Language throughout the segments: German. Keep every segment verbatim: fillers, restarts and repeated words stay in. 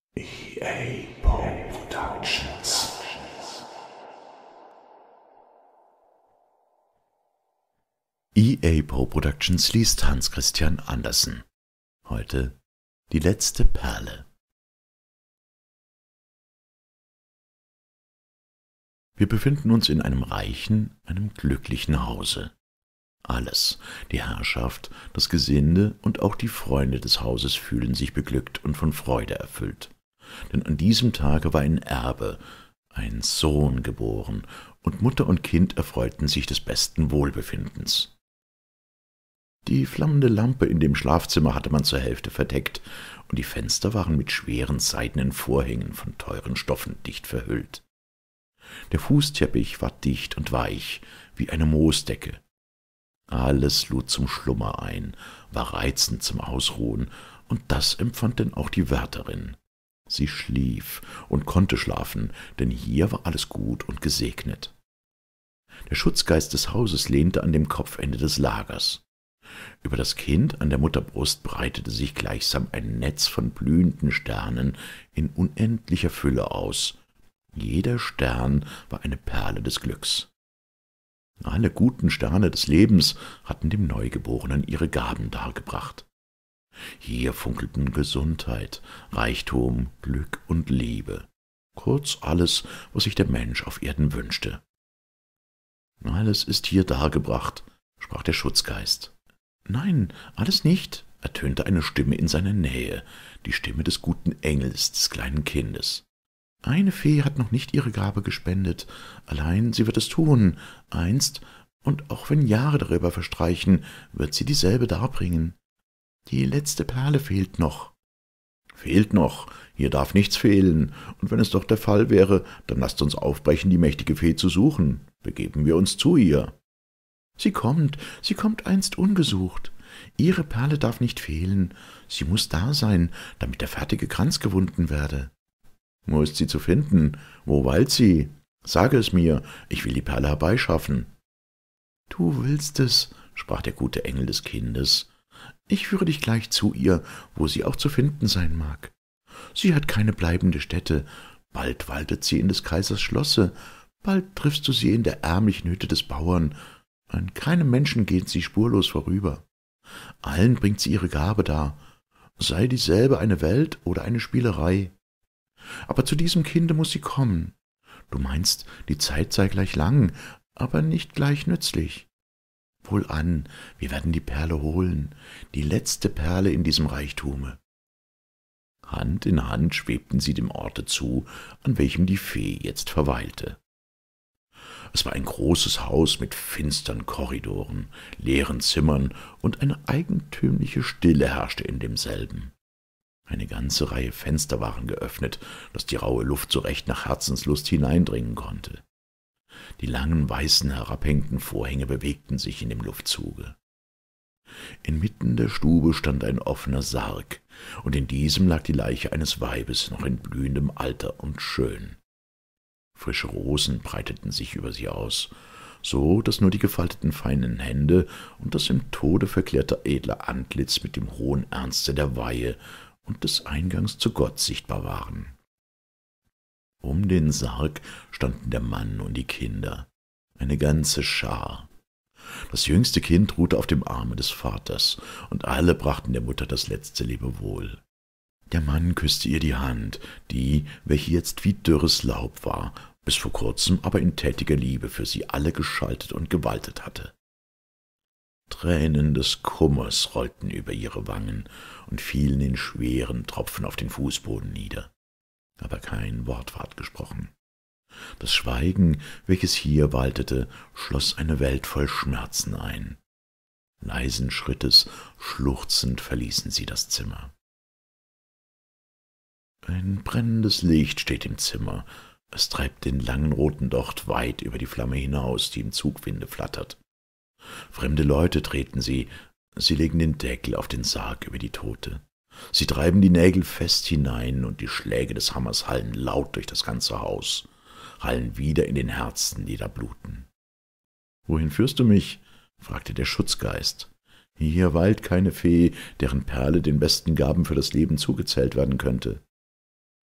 E A Poe Productions. E A Poe Productions liest Hans Christian Andersen. Heute die letzte Perle. Wir befinden uns in einem reichen, einem glücklichen Hause. Alles, die Herrschaft, das Gesinde und auch die Freunde des Hauses fühlen sich beglückt und von Freude erfüllt. Denn an diesem Tage war ein Erbe, ein Sohn geboren, und Mutter und Kind erfreuten sich des besten Wohlbefindens. Die flammende Lampe in dem Schlafzimmer hatte man zur Hälfte verdeckt, und die Fenster waren mit schweren seidenen Vorhängen von teuren Stoffen dicht verhüllt. Der Fußteppich war dicht und weich, wie eine Moosdecke. Alles lud zum Schlummer ein, war reizend zum Ausruhen, und das empfand denn auch die Wärterin. Sie schlief und konnte schlafen, denn hier war alles gut und gesegnet. Der Schutzgeist des Hauses lehnte an dem Kopfende des Lagers. Über das Kind an der Mutterbrust breitete sich gleichsam ein Netz von blühenden Sternen in unendlicher Fülle aus. Jeder Stern war eine Perle des Glücks. Alle guten Sterne des Lebens hatten dem Neugeborenen ihre Gaben dargebracht. Hier funkelten Gesundheit, Reichtum, Glück und Liebe, kurz alles, was sich der Mensch auf Erden wünschte. »Alles ist hier dargebracht«, sprach der Schutzgeist. »Nein, alles nicht«, ertönte eine Stimme in seiner Nähe, die Stimme des guten Engels, des kleinen Kindes. »Eine Fee hat noch nicht ihre Gabe gespendet, allein sie wird es tun, einst, und auch wenn Jahre darüber verstreichen, wird sie dieselbe darbringen. Die letzte Perle fehlt noch.« »Fehlt noch? Hier darf nichts fehlen, und wenn es doch der Fall wäre, dann lasst uns aufbrechen, die mächtige Fee zu suchen. Begeben wir uns zu ihr.« »Sie kommt, sie kommt einst ungesucht. Ihre Perle darf nicht fehlen, sie muß da sein, damit der fertige Kranz gewunden werde.« »Wo ist sie zu finden? Wo weilt sie? Sage es mir, ich will die Perle herbeischaffen.« »Du willst es«, sprach der gute Engel des Kindes. »Ich führe dich gleich zu ihr, wo sie auch zu finden sein mag. Sie hat keine bleibende Stätte, bald waltet sie in des Kaisers Schlosse, bald triffst du sie in der ärmlichen Hütte des Bauern. An keinem Menschen geht sie spurlos vorüber. Allen bringt sie ihre Gabe dar, sei dieselbe eine Welt oder eine Spielerei. Aber zu diesem Kinde muß sie kommen. Du meinst, die Zeit sei gleich lang, aber nicht gleich nützlich. Wohlan, wir werden die Perle holen, die letzte Perle in diesem Reichtume.« Hand in Hand schwebten sie dem Orte zu, an welchem die Fee jetzt verweilte. Es war ein großes Haus mit finstern Korridoren, leeren Zimmern, und eine eigentümliche Stille herrschte in demselben. Eine ganze Reihe Fenster waren geöffnet, daß die raue Luft so recht nach Herzenslust hineindringen konnte. Die langen, weißen, herabhängenden Vorhänge bewegten sich in dem Luftzuge. Inmitten der Stube stand ein offener Sarg, und in diesem lag die Leiche eines Weibes, noch in blühendem Alter und schön. Frische Rosen breiteten sich über sie aus, so daß nur die gefalteten feinen Hände und das im Tode verklärte edle Antlitz mit dem hohen Ernste der Weihe und des Eingangs zu Gott sichtbar waren. Um den Sarg standen der Mann und die Kinder, eine ganze Schar. Das jüngste Kind ruhte auf dem Arme des Vaters, und alle brachten der Mutter das letzte Lebewohl. Der Mann küßte ihr die Hand, die, welche jetzt wie dürres Laub war, bis vor kurzem aber in tätiger Liebe für sie alle geschaltet und gewaltet hatte. Tränen des Kummers rollten über ihre Wangen und fielen in schweren Tropfen auf den Fußboden nieder. Aber kein Wort ward gesprochen. Das Schweigen, welches hier waltete, schloss eine Welt voll Schmerzen ein. Leisen Schrittes, schluchzend verließen sie das Zimmer. Ein brennendes Licht steht im Zimmer. Es treibt den langen roten Docht weit über die Flamme hinaus, die im Zugwinde flattert. Fremde Leute treten sie, sie legen den Deckel auf den Sarg über die Tote. Sie treiben die Nägel fest hinein, und die Schläge des Hammers hallen laut durch das ganze Haus, hallen wieder in den Herzen, die da bluten. »Wohin führst du mich?« fragte der Schutzgeist. »Hier weilt keine Fee, deren Perle den besten Gaben für das Leben zugezählt werden könnte.«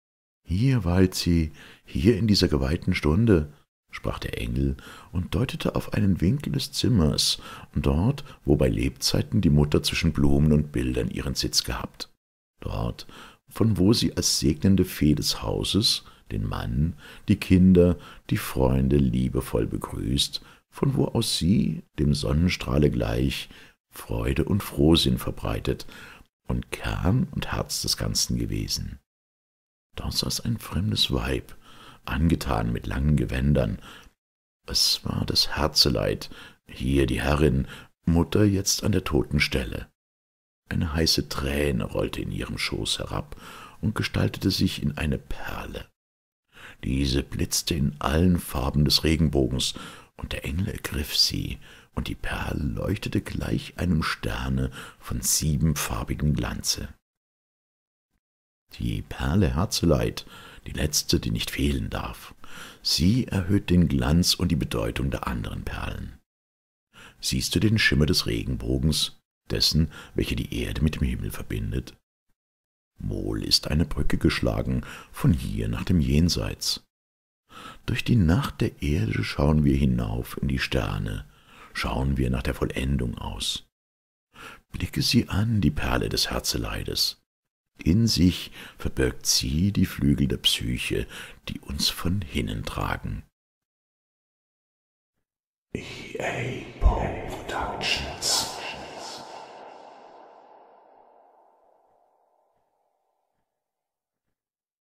»Hier weilt sie, hier in dieser geweihten Stunde«, sprach der Engel und deutete auf einen Winkel des Zimmers, dort, wo bei Lebzeiten die Mutter zwischen Blumen und Bildern ihren Sitz gehabt, dort, von wo sie als segnende Fee des Hauses den Mann, die Kinder, die Freunde liebevoll begrüßt, von wo aus sie, dem Sonnenstrahle gleich, Freude und Frohsinn verbreitet und Kern und Herz des Ganzen gewesen. Dort saß ein fremdes Weib, angetan mit langen Gewändern. Es war das Herzeleid, hier die Herrin, Mutter jetzt an der toten Stelle. Eine heiße Träne rollte in ihrem Schoß herab und gestaltete sich in eine Perle. Diese blitzte in allen Farben des Regenbogens, und der Engel ergriff sie, und die Perle leuchtete gleich einem Sterne von siebenfarbigem Glanze. Die Perle Herzeleid, die letzte, die nicht fehlen darf, sie erhöht den Glanz und die Bedeutung der anderen Perlen. Siehst du den Schimmer des Regenbogens, dessen, welche die Erde mit dem Himmel verbindet? Wohl ist eine Brücke geschlagen von hier nach dem Jenseits. Durch die Nacht der Erde schauen wir hinauf in die Sterne, schauen wir nach der Vollendung aus. Blicke sie an, die Perle des Herzeleides. In sich verbirgt sie die Flügel der Psyche, die uns von hinnen tragen. E A Productions.